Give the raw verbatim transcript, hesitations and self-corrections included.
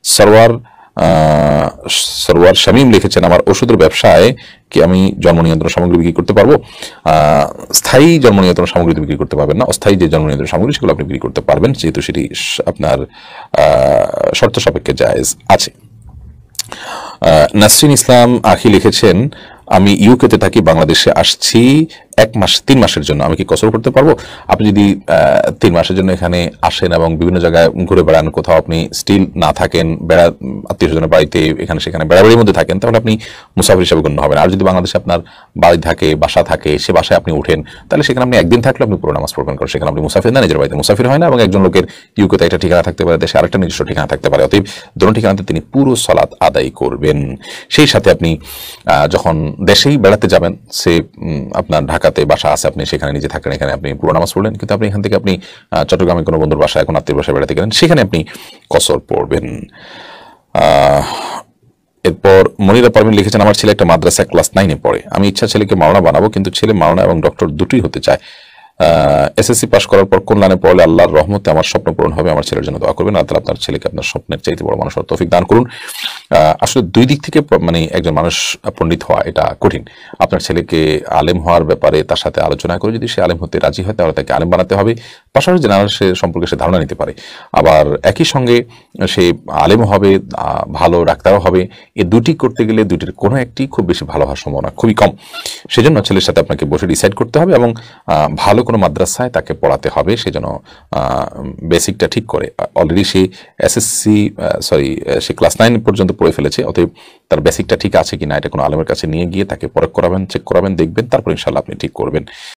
সরওয়ার সরওয়ার শামীম লিখেছেন, আমার ওষুধের ব্যবসায় কি আমি জন্ম নিয়ন্ত্রণ সামগ্রী বিক্রি করতে পারবো? স্থায়ী জন্ম নিয়ন্ত্রণ সামগ্রী বিক্রি করতে পারবেন না, অস্থায়ী যে জন্ম নিয়ন্ত্রণ সামগ্রী সেগুলো আপনি বিক্রি করতে পারবেন, যেহেতু সেটি আপনার শর্ত সাপেক্ষে জায়েজ আছে। নাসরিন ইসলাম আখি লিখেছেন, আমি ইউকেতে থাকি, বাংলাদেশে আসছি এক মাস তিন মাসের জন্য, আমি কি কসর করতে পারবো? আপনি যদি তিন মাসের জন্য এখানে আসেন এবং বিভিন্ন জায়গায় ঘুরে বেড়ান, কোথাও আপনি স্টিল না থাকেন, বেড়া আত্মীয় স্বজনের বাড়িতে এখানে সেখানে বেড়াবেড়ির মধ্যে থাকেন, তাহলে আপনি মুসাফির হিসাবে গণ্য হবেন। আর যদি বাংলাদেশে আপনার বাড়ি থাকে, বাসা থাকে, সে বাসায় আপনি উঠেন, তাহলে সেখানে আপনি একদিন থাকলে আপনি পুরো নামাজ পড়বেন, কারণ সেখানে আপনি মুসাফির না, নিজের বাড়িতে মুসাফির হয় না। এবং একজন লোকের ইউকেতে একটা ঠিকানা থাকতে পারে, দেশে আরেকটা নিজস্ব ঠিকানা থাকতে পারে, অতএব দুটো ঠিকানাতে তিনি পুরো সালাত আদায় করবেন। সেই সাথে আপনি যখন দেশেই বেড়াতে যাবেন, সে আপনার ঢাকাতে বাসা আছে, আপনি সেখানে নিজে থাকেন, এখানে আপনি পুরো নামাজ পড়লেন, কিন্তু আপনি এখান থেকে আপনি চট্টগ্রামে কোনো বন্ধুর বাসায়, এখন আত্মীয় বাসায় বেড়াতে গেলেন, সেখানে আপনি কসর পড়বেন। এরপর মনিরা পারভিন লিখেছেন, আমার ছেলে একটা মাদ্রাসায় ক্লাস নাইনে পড়ে, আমি ইচ্ছা ছেলেকে মাওলানা বানাবো, কিন্তু ছেলে মাওলানা এবং ডক্টর দুটোই হতে চায়। এসএসসি পাস করার পর কোন লাইনে পড়লে আল্লাহর রহমতে আমার স্বপ্ন পূরণ হবে? আমার ছেলের জন্য দোয়া করবেন, আল্লাহ আপনার ছেলেকে আপনার স্বপ্নের চাইতে বড় মানুষ হওয়ার তৌফিক দান করুন। আসলে দুই দিক থেকে মানে একজন মানুষ পণ্ডিত হওয়া এটা কঠিন। আপনার ছেলেকে আলেম হওয়ার ব্যাপারে তার সাথে আলোচনা করে যদি সে আলেম হতে রাজি হয়, তাহলে তাকে আলেম বানাতে হবে, পাশাপাশি জেনারেল সে সম্পর্কে সে ধারণা নিতে পারে। আবার একই সঙ্গে সে আলেম হবে, ভালো ডাক্তারও হবে, এ দুটি করতে গেলে দুটির কোনো একটি খুব বেশি ভালো হওয়ার সম্ভাবনা খুবই কম। সেজন্য ছেলের সাথে আপনাকে বসে ডিসাইড করতে হবে এবং ভালো কোনো মাদ্রাসায় তাকে পড়াতে হবে, সেজন্য বেসিকটা ঠিক করে। অলরেডি সে এসএসসি সরি সে ক্লাস নাইন পর্যন্ত পড়ে ফেলেছে, অতএব তার বেসিকটা ঠিক আছে কিনা এটা কোনো আলেমের কাছে নিয়ে গিয়ে তাকে পরখ করাবেন, চেক করাবেন, দেখবেন, তারপর ইনশাআল্লাহ আপনি ঠিক করবেন।